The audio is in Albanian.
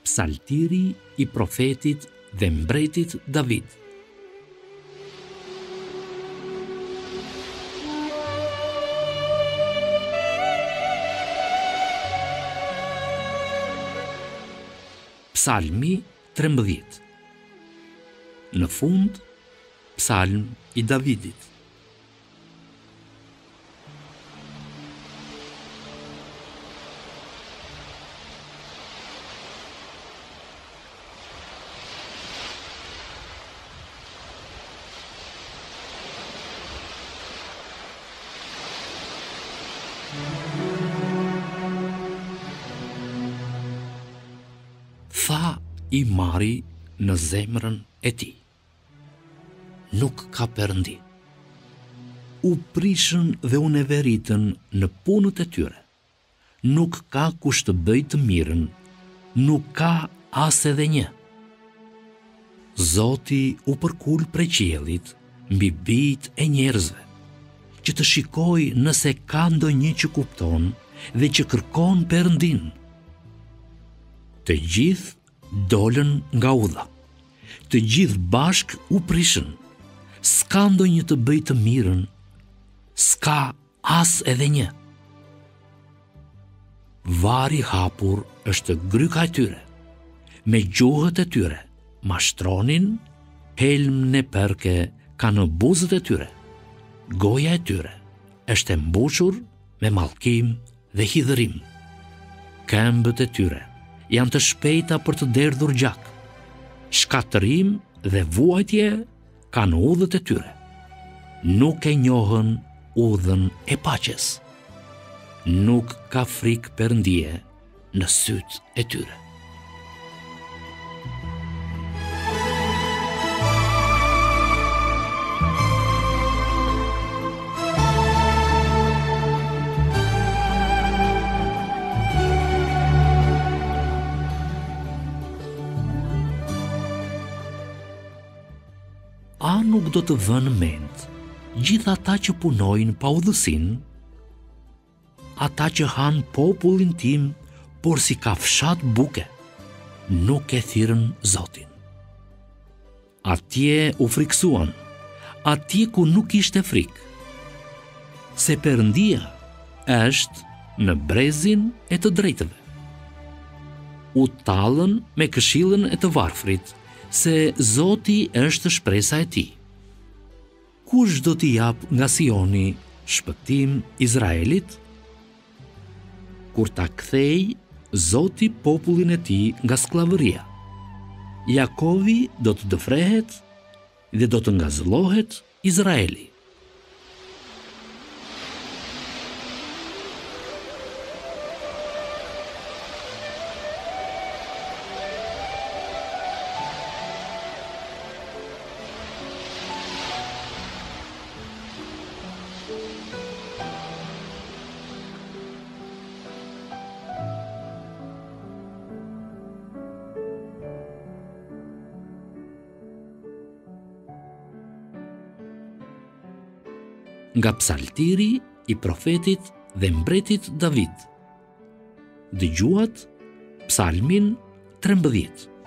Psaltiri i profetit dhe mbretit David. Psalmi 13. Në fund, psalm i Davidit. Tha i mari në zemrën e tij: nuk ka perëndi. U prishën dhe u neveritën në punët e tyre. Nuk ka kush të bëjë të mirën, nuk ka as edhe një. Zoti u përkul prej qiellit mbi bijtë e njerëzve, që të shikojë nëse ka ndonjë që kupton dhe që kërkon perëndin. Të gjithë dolën nga udha, të gjithë bashk u prishën. S'ka ndonjë të bëjë të mirën, s'ka as edhe një. Vari hapur është gryka e tyre, me gjuhët e tyre mashtronin, helmën e perke ka në buzët e tyre. Goja e tyre është e mbushur me mallkim dhe hidhërim. Këmbët e tyre janë të shpejta për të derdhur gjak. Shkatërim dhe vuajtje kanë udhët e tyre. Nuk e njohën udhën e paqes. Nuk ka frikë Perëndie në sytë e tyre. A nuk do të vënë mend gjithë ata që punojnë pa udhësinë, ata që han popullin tim, por si ka fshat buke, nuk e thirrën Zotin. Atje u friksuan, atje ku nuk ishte frikë. Se Perëndia është në brezin e të drejtëve. U tallën me këshillën e të varfrit, se Zoti është shpresa e tij. Kush do t'i jap nga Sioni shpëtim Izraelit? Kur ta kthej Zoti popullin e tij nga skllavëria, Jakovi do të dëfrehet dhe do të ngazëllohet Izraeli. Nga psaltiri i profetit dhe mbretit David. Dëgjuat psalmin 13.